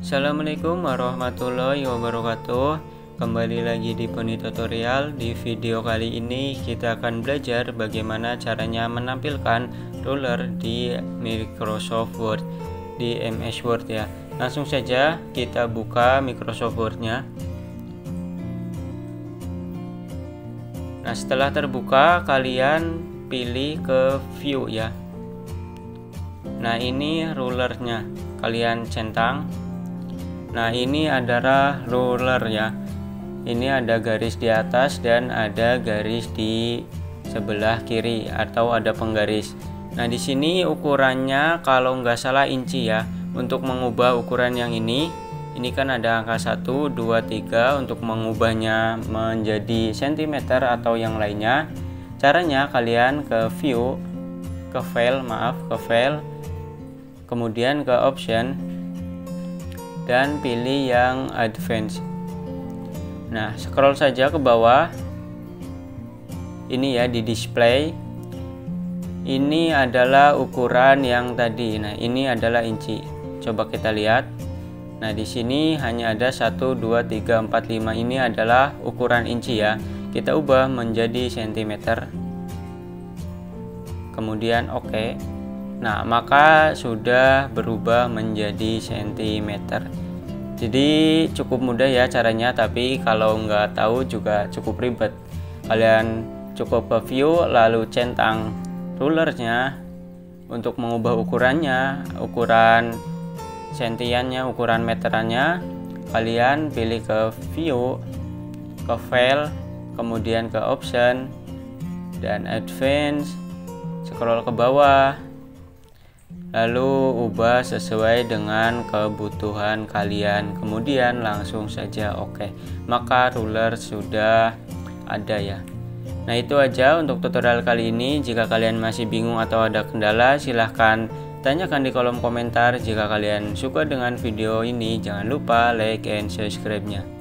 Assalamualaikum warahmatullahi wabarakatuh. Kembali lagi di Poni Tutorial. Di video kali ini kita akan belajar bagaimana caranya menampilkan ruler di Microsoft Word, di MS Word ya. Langsung saja kita buka Microsoft Word-nya. Nah, setelah terbuka kalian pilih ke view ya. Nah, ini rulernya, kalian centang. Nah, ini adalah ruler ya. Ini ada garis di atas dan ada garis di sebelah kiri atau ada penggaris. Nah, di sini ukurannya kalau nggak salah inci ya. Untuk mengubah ukuran yang ini kan ada angka 1, 2, 3. Untuk mengubahnya menjadi cm atau yang lainnya, caranya kalian ke view, ke file, kemudian ke option dan pilih yang advance. Nah, scroll saja ke bawah. Ini ya, di display. Ini adalah ukuran yang tadi. Nah, ini adalah inci. Coba kita lihat. Nah, di sini hanya ada 1, 2, 3, 4, 5. Ini adalah ukuran inci ya. Kita ubah menjadi cm. Kemudian oke. Nah, maka sudah berubah menjadi cm. Jadi cukup mudah ya caranya, tapi kalau nggak tahu juga cukup ribet. Kalian cukup ke view lalu centang rulernya. Untuk mengubah ukurannya, ukuran sentiannya, ukuran meterannya, kalian pilih ke view, ke file, kemudian ke option dan advance, scroll ke bawah, lalu ubah sesuai dengan kebutuhan kalian, kemudian langsung saja oke. Maka ruler sudah ada ya. Nah, itu aja untuk tutorial kali ini. Jika kalian masih bingung atau ada kendala, silahkan tanyakan di kolom komentar. Jika kalian suka dengan video ini, jangan lupa like and subscribe-nya.